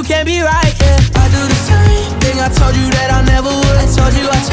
you can't be right, yeah. I do the same thing I told you that I never would. I told you